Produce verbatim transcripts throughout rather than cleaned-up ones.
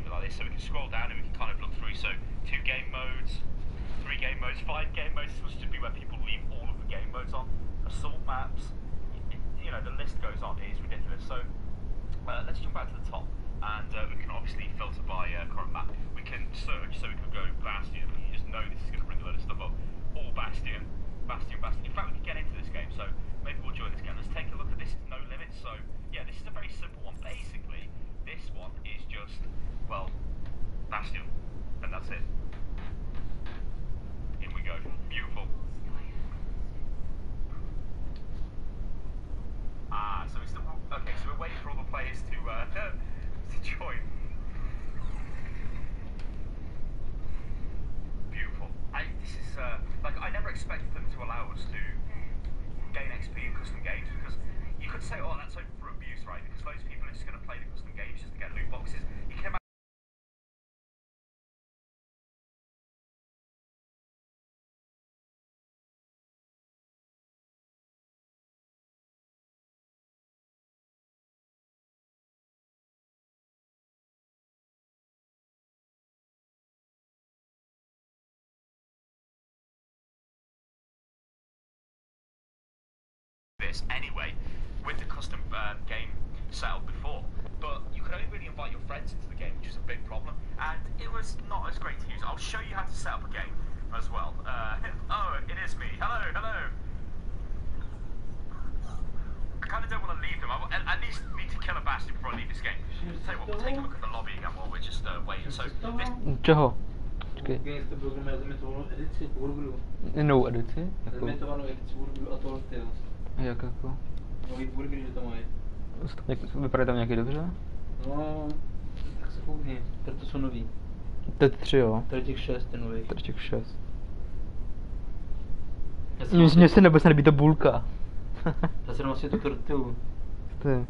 something like this, so we can scroll down and we can kind of look through. So two game modes, three game modes, five game modes. This must be where people leave all of the game modes on. Assault maps, you know, the list goes on. It is ridiculous. So uh, let's jump back to the top, and uh, we can obviously filter by uh, current map. We can search, so we could go Bastion. You just know this is going to bring a lot of stuff up. All Bastion, Bastion, Bastion. In fact, we can get into this game. So maybe we'll join this game. Let's take a look at this. No limits. So yeah, this is a very simple one. Basically, this one is just, well, Bastion, and that's it. In we go. Beautiful. Ah, so it's the okay. So we're waiting for all the players to uh, to join. Beautiful. I this is uh, like I never expected them to allow us to gain X P in custom games, because you could say, oh, that's open for abuse, right? Because loads of people are just going to play the custom games just to get loot boxes. You can imagine. This anyway with the custom uh, game setup before, but you could only really invite your friends into the game, which is a big problem, and it was not as great to use. I'll show you how to set up a game as well. Uh, oh, it is me. Hello, hello. I kind of don't want to leave them. I at least need to kill a Bastion before I leave this game. I'll tell you what, we'll take a look at the lobby again while we're just uh, waiting. So this. Čeho? Počkej. Jinou edici? Limitovanou edici burgerů a tohle styl. Jak jako? Nový burgery, že to mají. Vypadají tam nějaký dobře? No, tak se koukni. Tady to jsou nový. Teď tři, jo? Tady těch šest, ten nový. Tady těch šest. Mně se vůbec nelíbí ta bulka. Já si vlastně tu tortilu. Ty.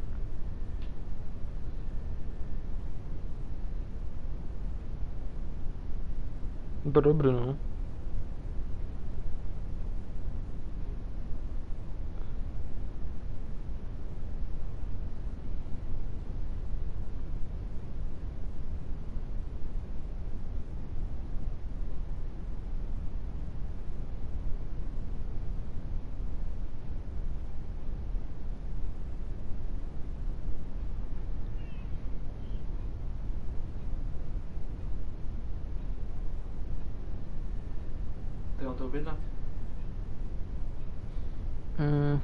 Bylo dobré, no. Ty mám to objednat? Mm.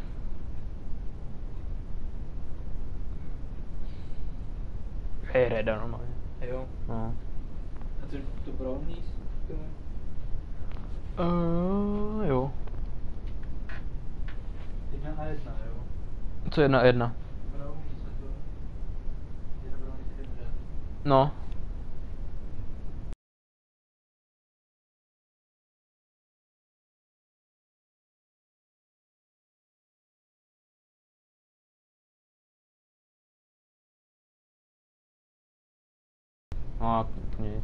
Je reda normálně. Jo. No. A to, to brownies? Uh, jo. Jedna a jedna, jo? Co jedna a jedna? Brownies a to... Jedna brownies je dobře. No. No, nic.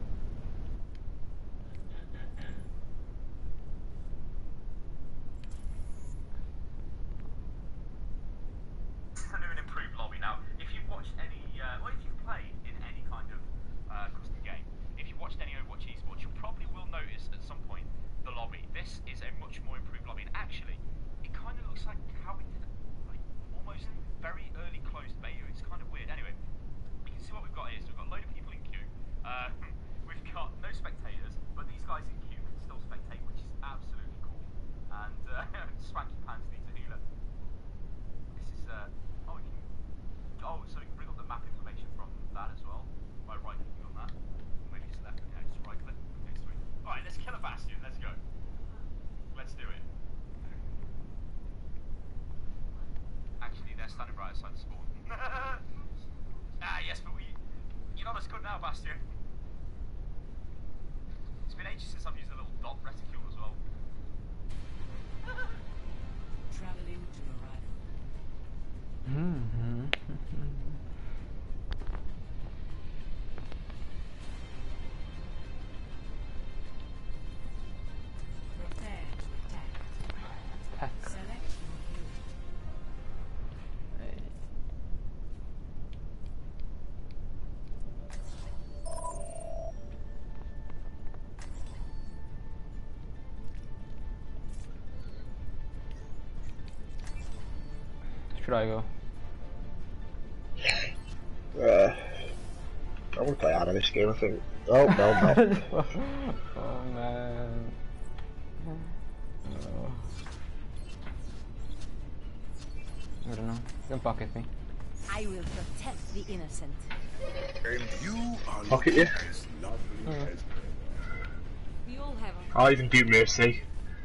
This is a new and improved lobby. Now, if you've watched any, uh, well, if you've played in any kind of uh, custom game, if you've watched any Overwatch esports, you probably will notice at some point the lobby. This is a much more improved lobby, and actually, it kind of looks like how we did it, like almost very early closed beta. It's kind of weird. Anyway, you can see what we've got here. So we've got a load of people in queue. Uh, we've got no spectators, but these guys in queue can still spectate, which is absolutely cool. And uh, Swanky Pants needs a healer. This is, uh, oh, we can, oh, so we can bring up the map information from that as well, by right clicking on that. Maybe just left, yeah, just right click. Okay, sweet. Alright, let's kill a Bastion, let's go. Let's do it. Actually, they're standing right outside the spawn. Ah, yes, but we, you're not as good now, Bastion. It's been ages since I've used a little dot reticule as well. Traveling to arrival. Mm-hmm. Prepare to attack. Attack. Select your hero. I go? Uh, I want to play out of this game, I think. Oh, no, no. Oh man. Oh. I don't know. You can pocket me. I will protect the innocent. And you are Pocket looking you? as lovely Mm. as We all have a I'll even do Mercy.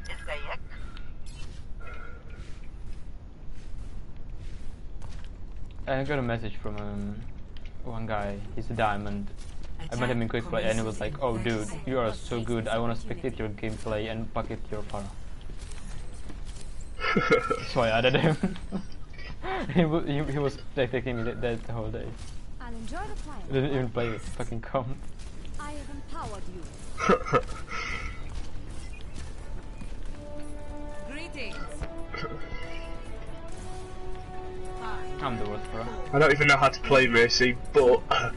I got a message from um, one guy. He's a diamond. I met him in quick play and he was like, "Oh dude, you are so good. I want to spectate your gameplay and pocket your para." So I added him. he, was, he, he was spectating me that the whole day. I'll enjoy the flight. He didn't even play with fucking comp. I have empowered you. Greetings. I'm the worst pro. I don't even know how to play Mercy, but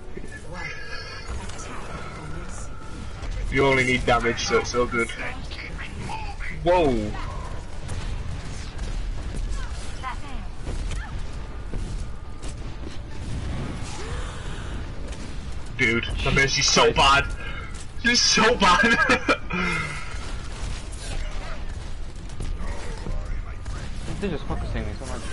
you only need damage, so it's so good. Whoa! Dude, the Mercy's so bad. It's so bad. They're just focusing me so much.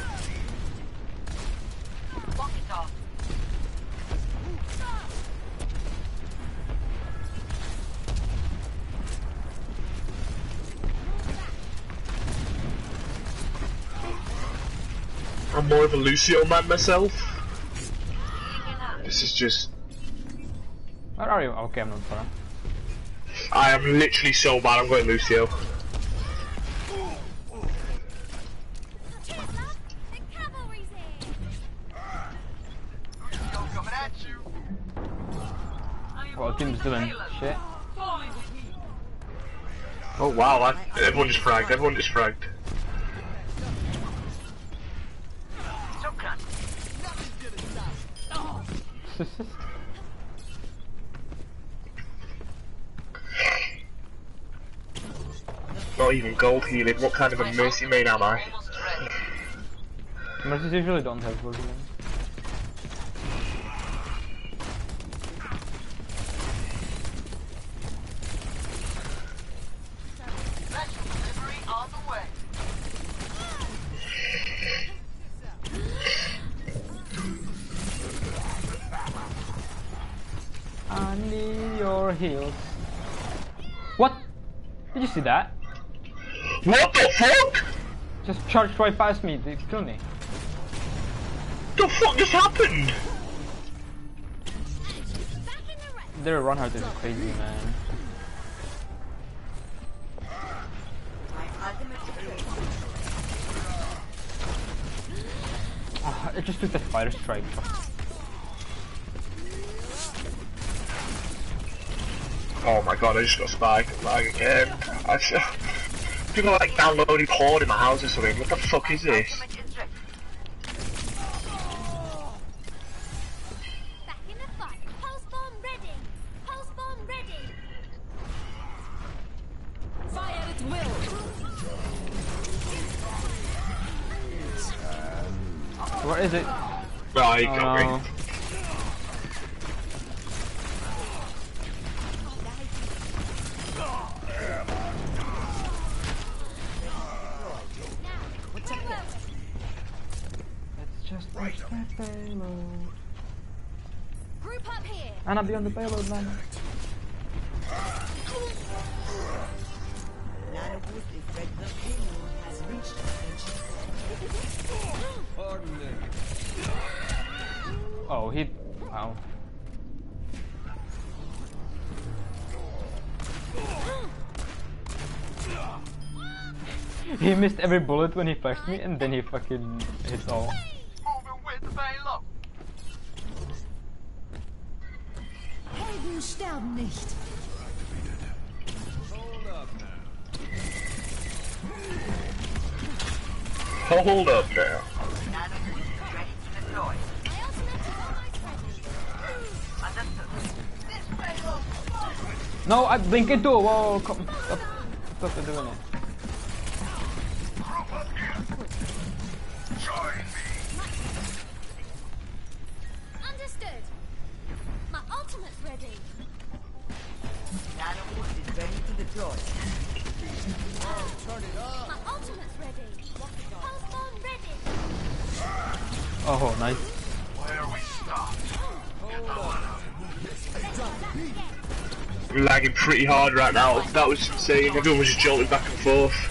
I'm more of a Lucio man myself. This is just... Where are you? Okay, I'm not far. I am literally so bad, I'm going Lucio. Well, team's doing shit. Oh wow, I, everyone just fragged, everyone just fragged. Not even gold healing, what kind of a Mercy main am I? Mercies usually don't have gold healing. I need your heals. What? Did you see that? What the fuck? Just charged right past me, they killed me. The fuck just happened? Their run hard is crazy, man. Oh, it just took the fire strike. Oh my god, I just got spiked like again. I just, people are like downloading porn in my house or something. What the fuck is this? Back in the fight. Pulse bomb ready. Pulse bomb ready. Fire at will. Where is it? Right, you Oh, got no. me. It's just like my payload. Group up here. And I'll be on the payload, man. Oh, he... Wow. He missed every bullet when he pushed me, and then he fucking hit all. Helden sterben nicht. Hold up now. No, I blink it too. Whoa, come, stop, stop doing it. Nanoboot is ready to deploy. My ultimate's ready. Pulse bomb ready. Oh, nice. Where we stopped. I'm lagging pretty hard right now. That was insane. Everyone was just jolting back and forth.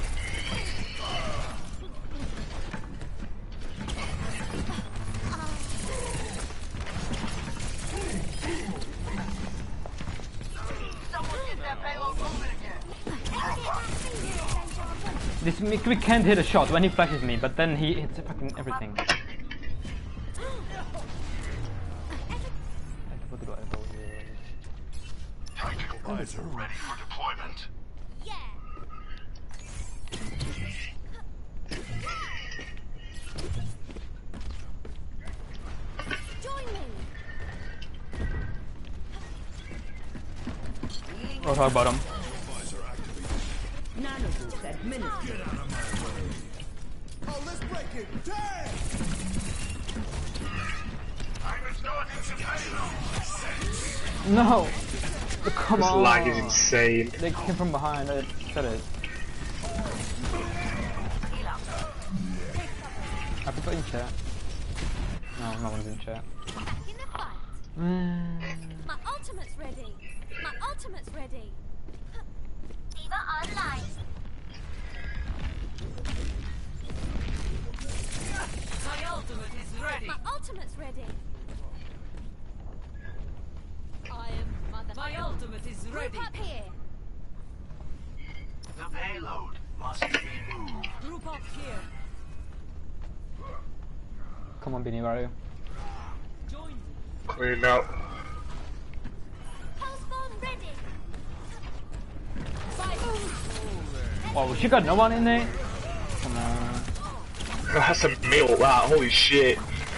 This we we can't hit a shot when he flashes me, but then he hits fucking everything. Tactical visor ready for deployment. Yeah. Join me. We'll talk about him. Nanoboot administered. Oh, let's break it. Damn! I'm starting to payload. No! Come This on! lag is insane. They came from behind, I said it. Are people in chat? No, no one's in chat. In the fight. Mm. My ultimate's ready. My ultimate's ready. Diva online. My ultimate is ready. My ultimate's ready. I am mother. My ultimate is ready. Group up here. The payload must be moved. Group up here. Come on, Beanie, where are you? Join me. Clearing out. Pulse bomb ready. Oh, she got no one in there? Come on. That's a meal, that. Holy shit.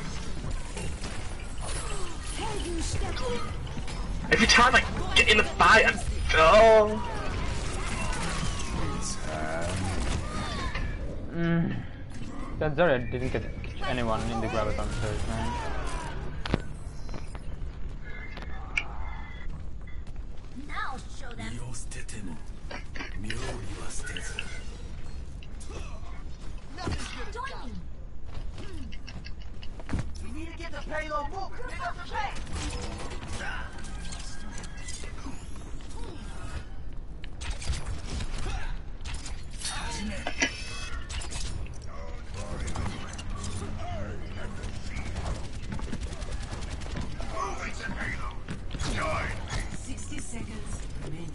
Every time I get in the fight, I'm... Oh. Mm. That's sorry, I didn't get anyone in the graviton search, man. Now show them. Join me. We need to get the payload moving. Pick up the pace. Sixty seconds remaining.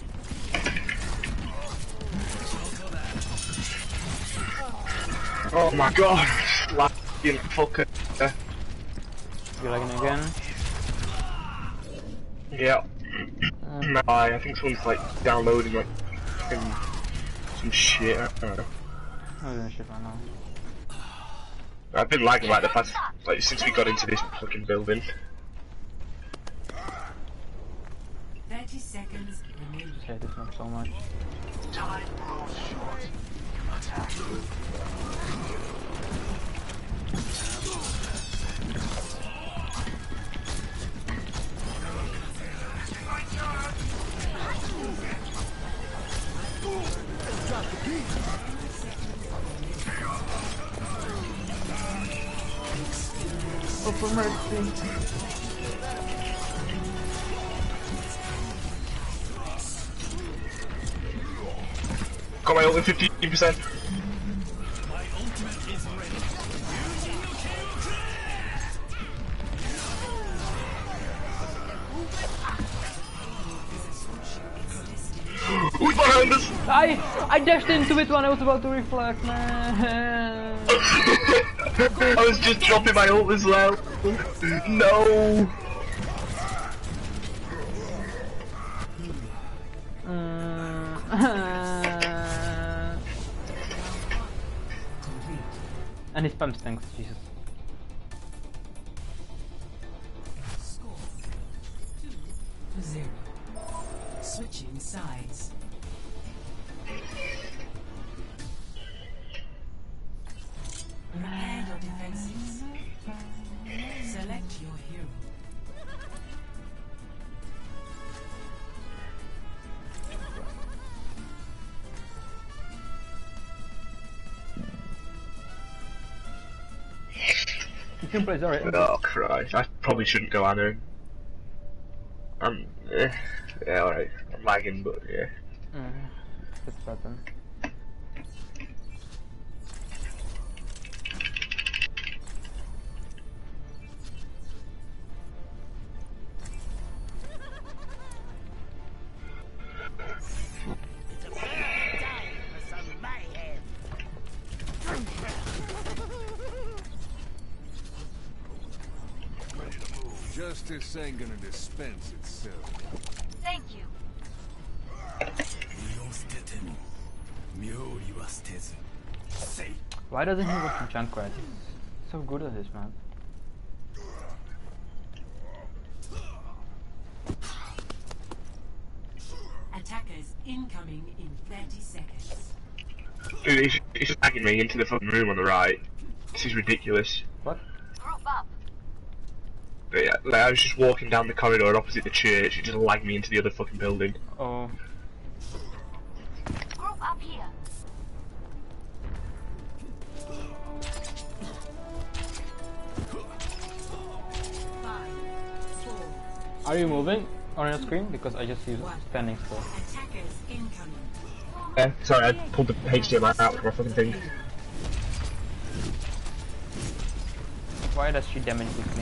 Oh my god. Lagging fucker. You lagging again? Yeah. No, I think someone's like downloading like fucking some shit. I don't know. I'm doing shit right now. I've been lagging like the past, like since we got into this fucking building. Thirty seconds remaining. I hate this map so much. Time grows short. Attack. Oh, for mercy. Got my ult in fifteen percent. Who's behind us? I I dashed into it when I was about to reflect, man. I was just dropping my ult as well. No. Mm. And he spams tanks, Jesus. Score two to zero. Switching sides. Prepare your defenses. Select your hero. You can play Zarya. Oh Christ, I probably shouldn't go Ana. I'm, eh, yeah, alright. I'm lagging, but yeah. Mm, that's better. Justice ain't gonna dispense itself. Thank you. Why doesn't he work in Junkrat? He's so good at this, man. Attackers incoming in thirty seconds. Dude, he's, he's lagging me into the fucking room on the right. This is ridiculous. What? Group up. But yeah, like, I was just walking down the corridor opposite the church, it just lagged me into the other fucking building. Oh. Group up here. Five, four, Are you moving on your screen? Because I just see you standing still. attackers incoming. Yeah, sorry, I pulled the H D M I out from my fucking thing. Why does she damage quickly?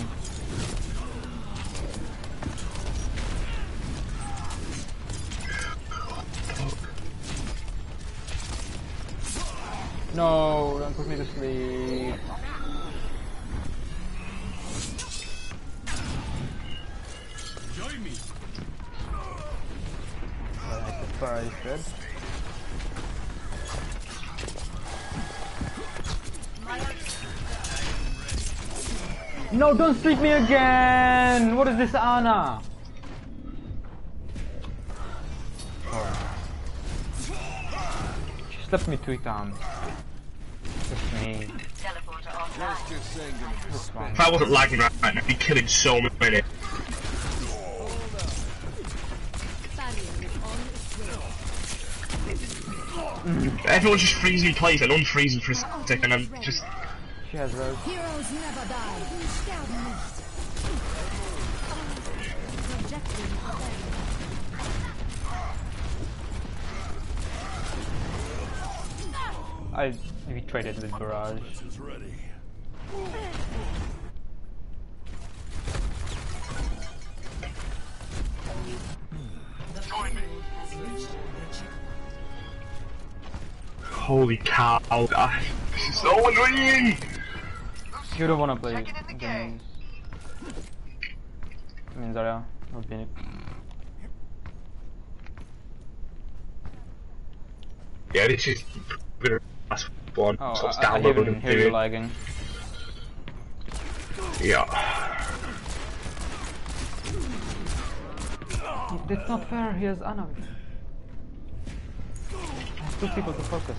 No, don't put me to sleep. Join me. Alright, the fire is dead. No, don't streak me again! What is this, Ana? She slapped me three times. Just me. Teleporter offline. Justice ain't gonna This one. If I wasn't lagging right now, I'd be killing so many. Everyone just freezes in place and unfreezing for a second, and I'm just... She has rose. Heroes never die. Sterben nicht. Projecting I we traded with Barrage. is ready. The payload has reached the checkpoint. Holy cow, guys. This is so annoying! You don't wanna play games. I mean Zarya or Phoenix. Yeah, this is gonna last one, Oh, so it's I, I downloaded even and hear you doing. lagging. Yeah. That's not fair, he has Ana. I have two people to focus.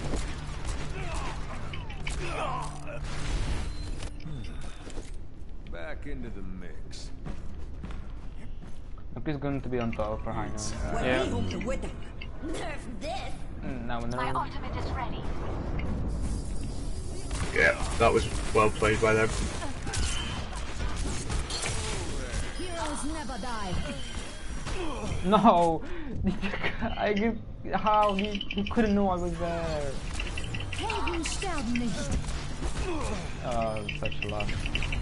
Back into the mix. Nope, he's going to be on top for high noon. Yeah. Nerf this. Mm, now we My know. ultimate is ready. Yeah, that was well played by them. Heroes never die. No! I give. How? He, he couldn't know I was there. Helden sterben nicht. Oh, such a lot.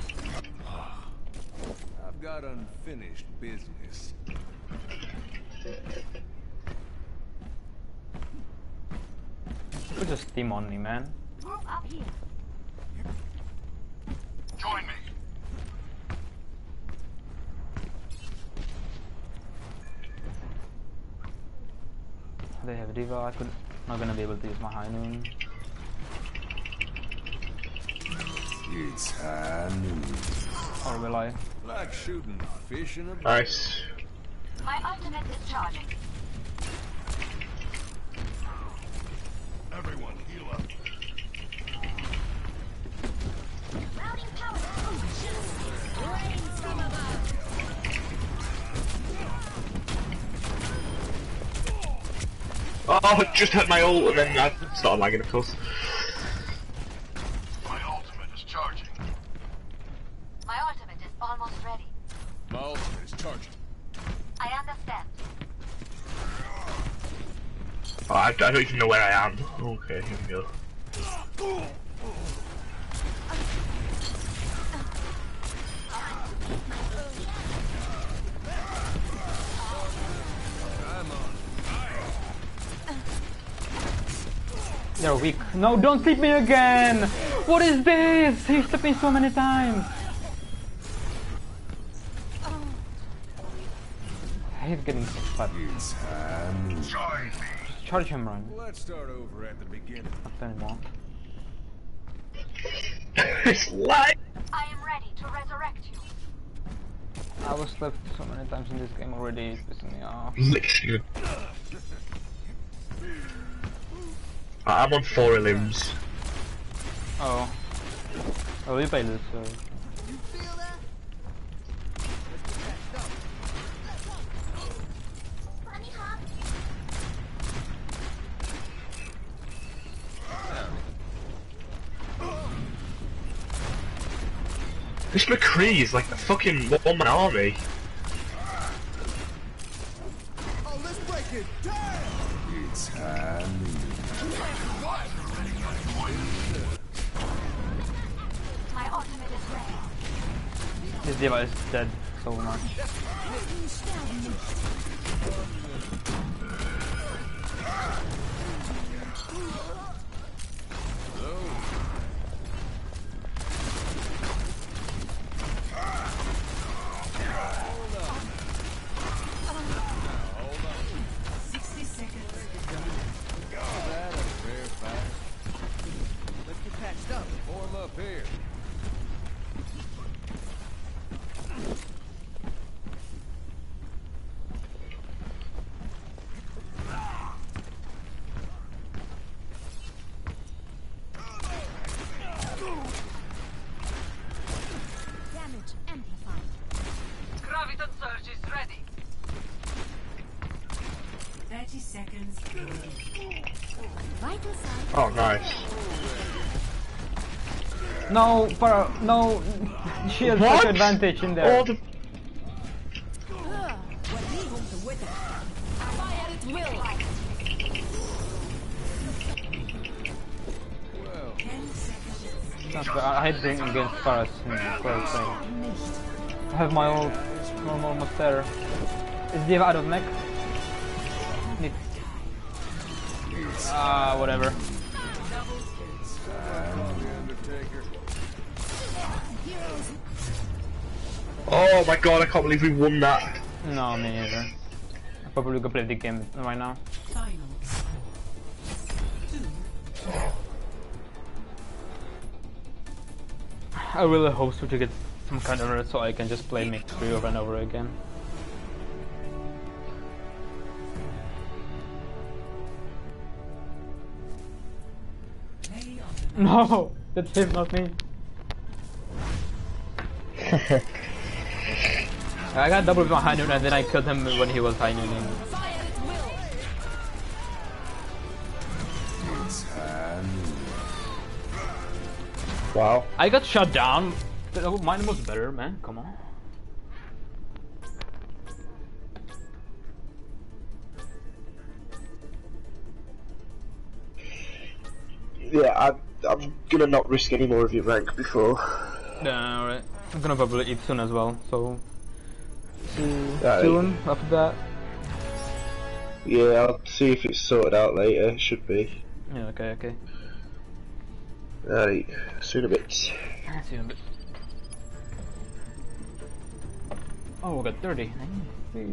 I've got unfinished business. You could just team on me, man. Group up here. Join me. They have Diva. I could not gonna be able to use my high noon. It's high noon. Or will I? Like shooting fish in a barrel. Nice. My ultimate is charging. Everyone heal up. Routing power. Rains from above. Oh, I just had my ult and then I started lagging, of course. My ultimate is charging. Recharge. I understand. Oh, I, I don't even know where I am. Okay, here we go. They're weak. No, don't sleep me again! What is this? He stepped me so many times! I hate getting fat. Just charge him, run. Let's start over at the beginning. Not anymore. It's like I am ready to resurrect you. I was left so many times in this game already, it's pissing me off. literally. I'm on four limbs. Oh. Oh, we played this, so... You feel that? This McCree is like a fucking one-man army. Oh, let's break it down! It's My ultimate is ready. This device is dead so much. sixty seconds. Let's get patched up. Form up here. Damage amplified. Graviton surge is ready. thirty seconds. Vital sign. Oh, nice. No, para, no, she has What? such advantage in there. All the Fire at will. ten seconds. Not fair. I hate being against Paras in Paras playing. I have my ult. I'm almost there. Is Diva out of mech? Need. Ah, whatever. Oh my god, I can't believe we won that. No, me neither. I probably go play the game right now. Final. I really hope so to get some kind of rest so I can just play mech three over and over again. Play on the No, that's him, not me. I got double with my high noon and then I killed him when he was high nooning. Fire at will. Wow. I got shut down. but Mine was better, man. Come on. Yeah, I, I'm gonna not risk any more of your rank before. Yeah, alright. I'm gonna probably eat soon as well, so... See you Alright. soon after that. Yeah, I'll see if it's sorted out later. It should be. Yeah, okay, okay. Alright, see you in a bit. See you in a bit. Oh, we got thirty. Nice.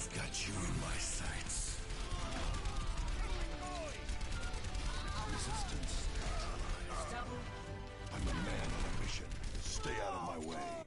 I've got you in my sights. Resistance neutralized. I'm a man on a mission. Stay out of my way.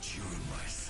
you in my sight.